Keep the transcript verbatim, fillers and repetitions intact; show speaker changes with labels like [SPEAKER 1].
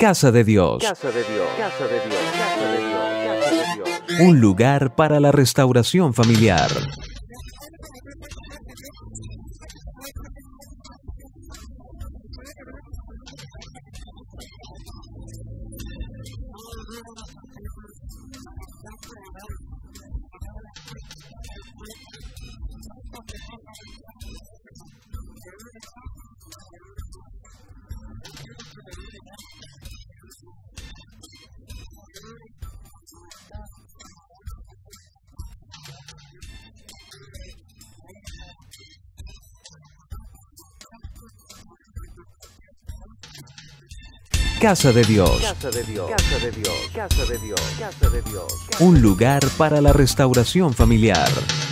[SPEAKER 1] Casa de Dios.
[SPEAKER 2] Casa de Dios. Casa de Dios. Casa de Dios. Casa de Dios.
[SPEAKER 1] Un lugar para la restauración familiar. Casa de Dios.
[SPEAKER 2] Casa de Dios. Casa de Dios. Casa de Dios. Casa de Dios.
[SPEAKER 1] Un lugar para la restauración familiar.